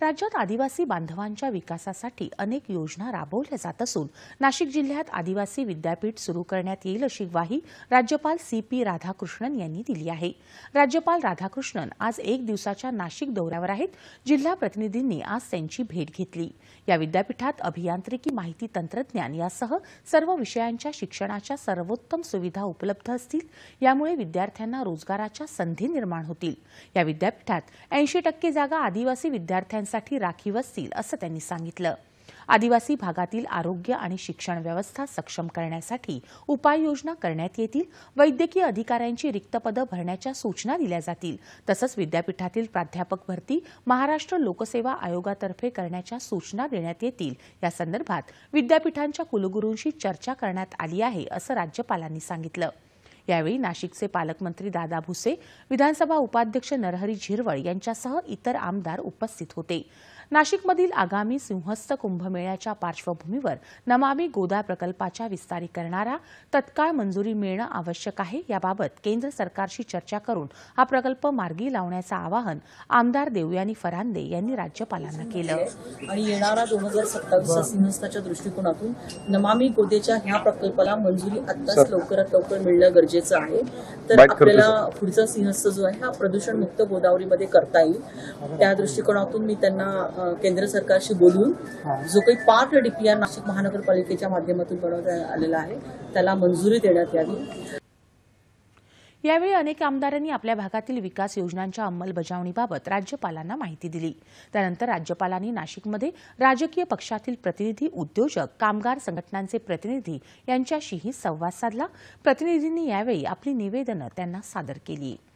राज्यात आदिवासी बांधवांच्या विकासासाठी अनेक योजना राबवल्या जात असून नाशिक जिल्ह्यात आदिवासी विद्यापीठ सुरू करण्यात येईल अशी ग्वाही राज्यपाल सी.पी. राधाकृष्णन यांनी दिली आहे। राज्यपाल राधाकृष्णन आज एक दिवसाच्या नाशिक दौऱ्यावर आहेत। जिल्हा प्रतिनिधींनी आज त्यांची भेट घेतली। या विद्यापीठात अभियांत्रिकी, माहिती तंत्रज्ञान यासह सर्व विषयांच्या शिक्षणाच्या सर्वोत्तम सुविधा उपलब्ध असतील। यामुळे विद्यार्थ्यांना रोजगाराच्या संधी निर्माण होतील। या विद्यापीठात 80% जागा आदिवासी विद्यार्थ्यांसाठी राखीव असतील असं त्यांनी सांगितलं। आदिवासी भागातील आरोग्य आणि शिक्षण व्यवस्था सक्षम करण्यासाठी उपाययोजना करण्यात येतील। वैद्यकीय अधिकाऱ्यांची रिक्त पदं भरण्याच्या सूचना दिल्या जातील। तसंच विद्यापीठातील प्राध्यापक भरती महाराष्ट्र लोकसेवा आयोगातर्फे करण्याच्या सूचना देण्यात येतील। या संदर्भात विद्यापीठांच्या कुलगुरूंशी चर्चा करण्यात आली आहे असं राज्यपालांनी सांगितलं। यावेळी नाशिकचे पालकमंत्री दादा भुसे, विधानसभा उपाध्यक्ष नरहरी झिरवळ यांच्यासह इतर आमदार उपस्थित होते। नाशिकमधील आगामी सिंहस्थ कुंभमेळ्याच्या पार्श्वभूमीवर नमामि गोदा प्रकल्पाच्या विस्तारीकरणाला तत्काळ मंजुरी मिळणं आवश्यक आहे। याबाबत केंद्र सरकारशी चर्चा करून हा प्रकल्प मार्गी लावण्याचं आवाहन आमदार देवयानी फरांदे यांनी राज्यपालांना केलं। आणि येणारा 2027 सिंहस्थाच्या दृष्टिकोनातून नमामि गोदेच्या ह्या प्रकल्पाला मंजुरी आत्ताच लवकरात लवकर मिळणं गरजेचं आहे। तर आपल्याला पुढचा सिंहस्थ जो आहे हा प्रदूषण मुक्त गोदावरीमध्ये करता येईल। त्या दृष्टिकोनातून मी त्यांना केंद्र सरकारशी बोलून जो काही पार्ट डीपीआर नाशिक महानगरपालिकेच्या माध्यमातून बनवण्यात आलेला आहे त्याला मंजुरी देण्यात यावी। यावेळी अनेक आमदारांनी आपल्या भागातील विकास योजनांच्या अंमलबजावणीबाबत राज्यपालांना माहिती दिली। त्यानंतर राज्यपालांनी नाशिकमध्ये राजकीय पक्षातील प्रतिनिधी, उद्योजक, कामगार संघटनांचे प्रतिनिधी यांच्याशीही संवाद साधला। प्रतिनिधींनी यावेळी आपली निवेदनं त्यांना सादर केली।